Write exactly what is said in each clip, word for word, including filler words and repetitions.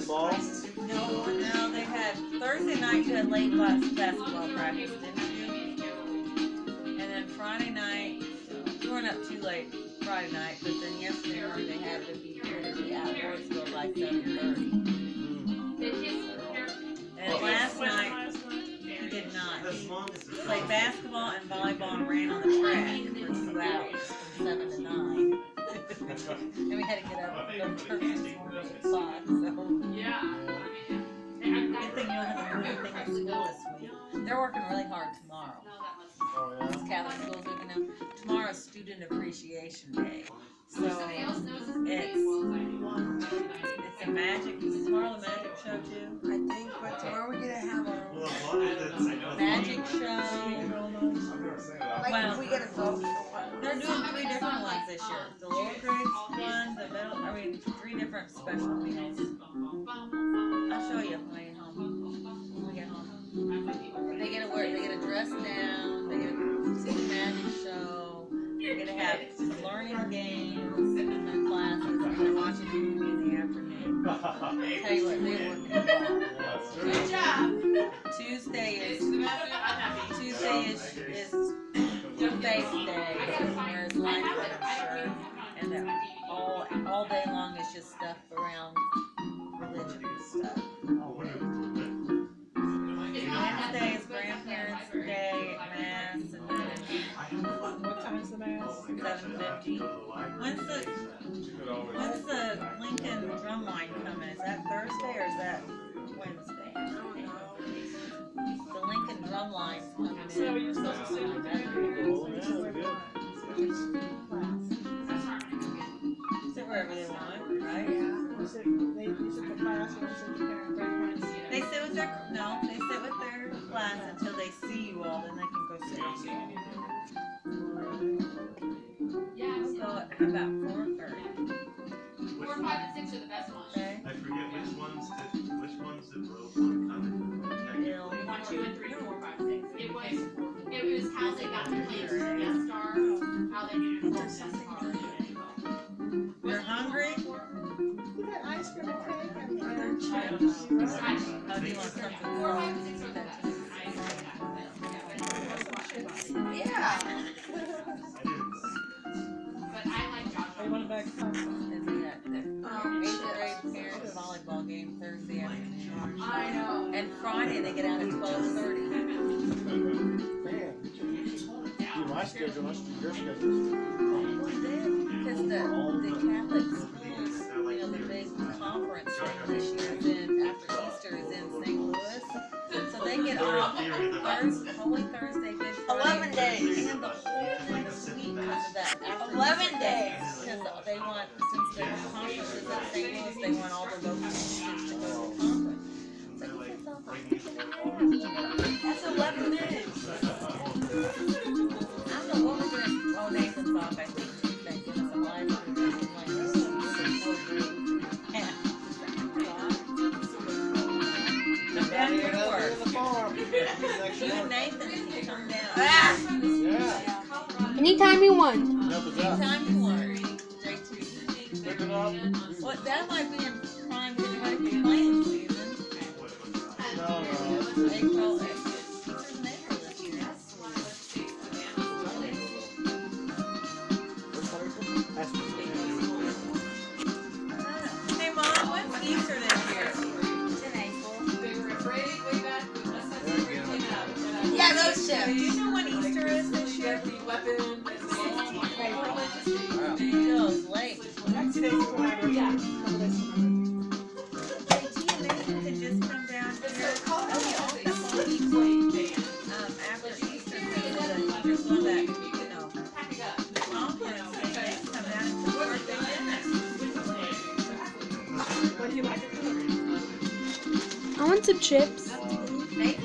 volleyball? No, no, they had Thursday night. You had late bus basketball practice, didn't you? And then Friday night, you weren't up too late Friday night, but then yesterday morning they had to be here to be outdoors till like seven thirty. And last night he did not. He played basketball and volleyball and ran on the track for two hours from seven to nine. And we had to get up and go to church this morning at five. So Yeah. good thing you don't have to do anything at school this week. They're working really hard tomorrow. Oh, yeah. These Catholic schools are gonna. Tomorrow's Student Appreciation Day, so it's it's a magic. Is tomorrow a magic show too? I think, but tomorrow we're gonna have our Magic show. like Well, if we get a vote for one. They're doing three different ones this year. The lower grades one, the middle. I mean, three different special meals. I'll show you when I get home. When we get home, they get to wear. They get to dress down. They get to see the magic show. They get to have some learning games in their classes. And they're watching a movie in the afternoon. I'll tell you what, they're working hard. Good job. Tuesday is Tuesday is is Faith Day. There's life shirt, and then all all day long is just stuff around religion and stuff. Wednesday is Grandparents' Day at Mass, and then What time is the mass? seven fifty. When's the when's the Lincoln Drumline coming? Is that Thursday or is that Wednesday? The Lincoln Drumline's coming in. So you're supposed to sit with that. Sit wherever they want, right? You sit, they, you sit the class and you sit the parent grandparents. They sit with their no, they sit with their class until they see you all, then they can go sit with you. So how about four thirty? Four, five, and six are the best ones. Okay. I forget which ones did, which ones did Rose want to come and Bill. One, two, and three, four, five, six. It was, it was how they got to play the guest star, how they knew to guest star. You're hungry? You got ice cream and cake and Are there and chips? chips. Oh, do you want something Four, five, warm? and six are the best. Yeah. But I like Josh. They want it back home. And we got the eighth grade parents volleyball game Thursday afternoon. I know. And Friday they get out at twelve thirty. Man, do my schedule, let's do your schedule. Because the, the Catholic schools, you know, the big conference thing this year is in, after Easter is in Saint Louis. So they get off Thursday, Holy Thursday, Good Friday. Eleven days. And the whole week because of that. after Eleven Easter. days. Because they want, since the conference is in Saint Louis, they want all the local students to go to the conference. So he gets off like six and a half. That's eleven days. I don't know what we're doing. Oh, Nathan's off, I think. Thank goodness I'm live. Come down here to work. The farm. Next You and month. Nathan can come down. Ah! Yeah. Anytime you want. Help us out. Anytime you want. Day two. Pick it up. Well, that might be in prime because it might be playing season. No, no. April, Easter's in April this year. That's what Hey, Mom, when's Easter this year? It's in April. They were afraid way back. Yeah, those Do two. you know when Easter is this year? The weapon. Wow. Still it's late. That's today's one. Yeah. Couple days from Hey, Tia and Nathan could just come down here. Um, after Easter, because the teachers want that, you know, Pack it up. conference, and they come down and support their business. What do you like to do? I want some chips. Nathan,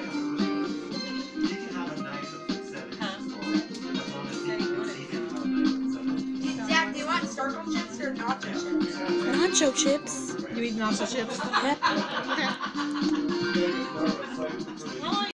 Jack, do you want circle chips or nacho chips? Nacho chips. You eat nacho chips? Yep.